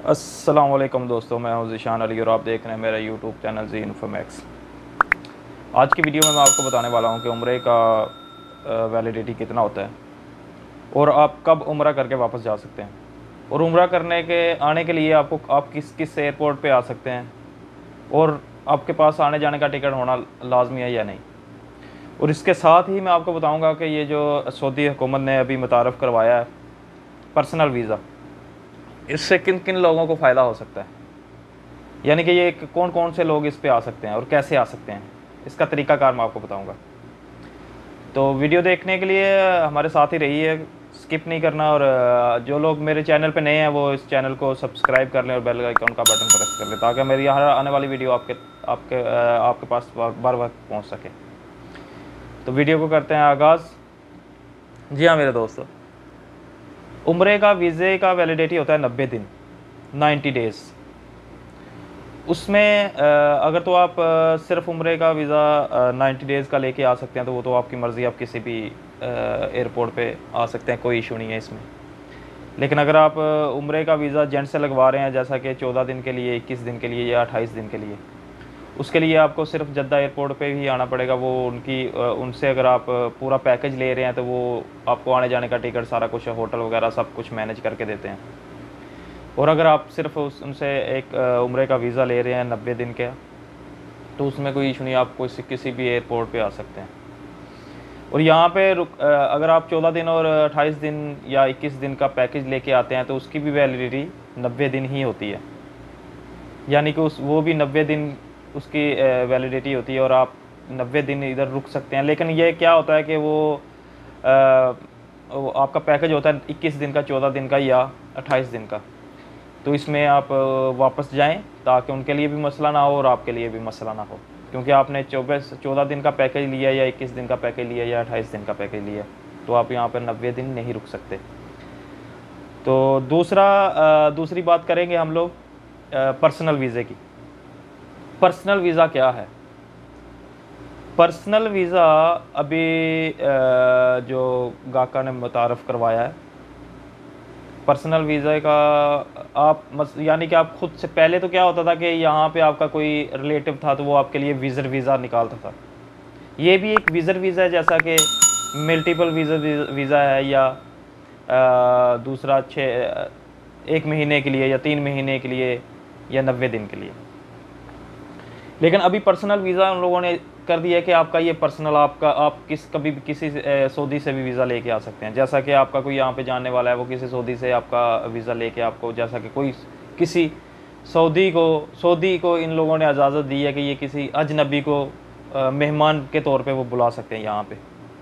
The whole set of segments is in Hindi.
अस्सलाम वालेकुम दोस्तों, मैं हूं ज़ीशान अली और आप देख रहे हैं मेरा यूट्यूब चैनल ज़ी इन्फोमैक्स। आज की वीडियो में मैं आपको बताने वाला हूं कि उम्रे का वैलिडिटी कितना होता है और आप कब उम्रा करके वापस जा सकते हैं, और उम्रा करने के आने के लिए आप किस किस एयरपोर्ट पे आ सकते हैं, और आपके पास आने जाने का टिकट होना लाजमी है या नहीं। और इसके साथ ही मैं आपको बताऊँगा कि ये जो सऊदी हुकूमत ने अभी मुतारफ़ करवाया है पर्सनल वीज़ा, इससे किन किन लोगों को फ़ायदा हो सकता है, यानी कि ये कौन कौन से लोग इस पे आ सकते हैं और कैसे आ सकते हैं, इसका तरीक़ाकार मैं आपको बताऊंगा। तो वीडियो देखने के लिए हमारे साथ ही रहिए, स्किप नहीं करना। और जो लोग मेरे चैनल पे नए हैं वो इस चैनल को सब्सक्राइब कर लें और बेल आइकन का बटन प्रेस कर लें, ताकि मेरी हर आने वाली वीडियो आपके पास बार वक्त पहुँच सके। तो वीडियो को करते हैं आगाज़। जी हाँ मेरे दोस्तों, उम्रे का वीज़े का वैलिडिटी होता है 90 दिन, 90 डेज़। उसमें अगर तो आप सिर्फ उम्रे का वीज़ा 90 डेज़ का लेके आ सकते हैं तो वो तो आपकी मर्ज़ी, आप किसी भी एयरपोर्ट पे आ सकते हैं, कोई इशू नहीं है इसमें। लेकिन अगर आप उम्रे का वीज़ा जेंट से लगवा रहे हैं, जैसा कि 14 दिन के लिए, 21 दिन के लिए या 28 दिन के लिए, उसके लिए आपको सिर्फ जद्दा एयरपोर्ट पे ही आना पड़ेगा। वो उनसे अगर आप पूरा पैकेज ले रहे हैं तो वो आपको आने जाने का टिकट, सारा कुछ, होटल वगैरह सब कुछ मैनेज करके देते हैं। और अगर आप सिर्फ उनसे एक उम्रे का वीज़ा ले रहे हैं 90 दिन का, तो उसमें कोई इशू नहीं, आप किसी भी एयरपोर्ट पे आ सकते हैं। और यहाँ पे अगर आप 14 दिन और 28 दिन या 21 दिन का पैकेज लेके आते हैं तो उसकी भी वैलिडिटी 90 दिन ही होती है, यानी कि वो भी 90 दिन उसकी वैलिडिटी होती है और आप 90 दिन इधर रुक सकते हैं। लेकिन ये क्या होता है कि वो आपका पैकेज होता है 21 दिन का, 14 दिन का या 28 दिन का, तो इसमें आप वापस जाएं ताकि उनके लिए भी मसला ना हो और आपके लिए भी मसला ना हो, क्योंकि आपने 14 दिन का पैकेज लिया या 21 दिन का पैकेज लिया या 28 दिन का पैकेज लिया, तो आप यहाँ पर 90 दिन नहीं रुक सकते। तो दूसरी बात करेंगे हम लोग पर्सनल वीज़े की। पर्सनल वीज़ा क्या है? पर्सनल वीज़ा अभी जो गाका ने मुतारफ़ करवाया है, पर्सनल वीज़ा का यानी कि आप खुद से, पहले तो क्या होता था कि यहाँ पे आपका कोई रिलेटिव था तो वो आपके लिए विज़र वीज़ा निकालता था। ये भी एक विज़र वीज़ा है, जैसा कि मल्टीपल वीज़ा है, या दूसरा 1 महीने के लिए या 3 महीने के लिए या 90 दिन के लिए। लेकिन अभी पर्सनल वीज़ा उन लोगों ने कर दिया है कि आपका ये पर्सनल, आप कभी भी किसी सऊदी से भी वीज़ा लेके आ सकते हैं। जैसा कि आपका कोई यहाँ पे जानने वाला है, वो किसी सऊदी से आपका वीज़ा लेके आपको, जैसा कि कोई किसी सऊदी को इन लोगों ने इजाज़त दी है कि ये किसी अजनबी को मेहमान के तौर पे वो बुला सकते हैं यहाँ पे।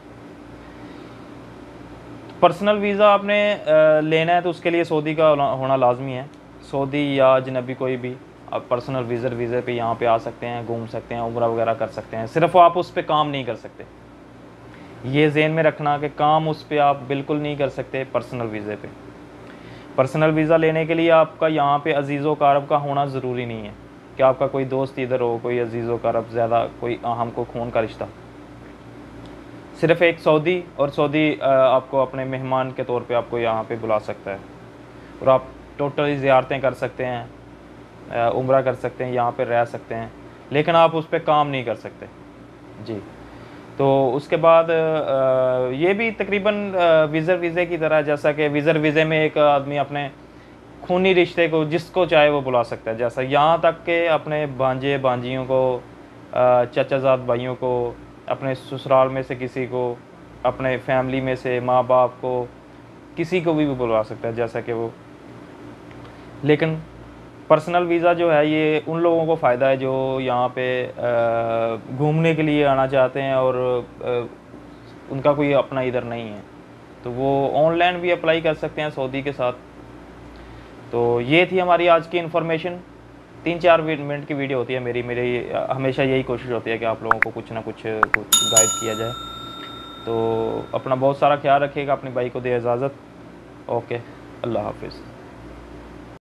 पर्सनल वीज़ा आपने लेना है तो उसके लिए सऊदी का होना लाजमी है। सऊदी या अजनबी कोई भी आप पर्सनल वीज़े पे यहाँ पे आ सकते हैं, घूम सकते हैं, उम्रा वगैरह कर सकते हैं। सिर्फ आप उस पर काम नहीं कर सकते, ये ज़हन में रखना कि काम उस पर आप बिल्कुल नहीं कर सकते पर्सनल वीज़े पे। पर्सनल वीज़ा लेने के लिए आपका यहाँ पे अजीज़ व कारब का होना ज़रूरी नहीं है कि आपका कोई दोस्त इधर हो, कोई अजीज़ व कारब, ज़्यादा कोई हमको खून का रिश्ता। सिर्फ एक सऊदी, और सऊदी आपको अपने मेहमान के तौर पे आपको यहाँ पे बुला सकता है, और आप टोटली ज़ियारतें कर सकते हैं, उम्रा कर सकते हैं, यहाँ पे रह सकते हैं, लेकिन आप उस पर काम नहीं कर सकते जी। तो उसके बाद ये भी तकरीबन विज़र वीज़े की तरह, जैसा कि विज़र वीज़े में एक आदमी अपने खूनी रिश्ते को जिसको चाहे वो बुला सकता है। जैसा यहाँ तक कि अपने भांजे भांजियों को, चचाजाद भाइयों को, अपने ससुराल में से किसी को, अपने फैमिली में से माँ बाप को, किसी को भी बुला सकता है, जैसा कि वो। लेकिन पर्सनल वीज़ा जो है ये उन लोगों को फ़ायदा है जो यहाँ पे घूमने के लिए आना चाहते हैं और उनका कोई अपना इधर नहीं है, तो वो ऑनलाइन भी अप्लाई कर सकते हैं सऊदी के साथ। तो ये थी हमारी आज की इन्फॉर्मेशन। 3-4 मिनट की वीडियो होती है मेरी हमेशा यही कोशिश होती है कि आप लोगों को कुछ ना कुछ गाइड किया जाए। तो अपना बहुत सारा ख्याल रखिएगा, अपने भाई को दे इजाज़त। ओके, अल्लाह हाफिज़।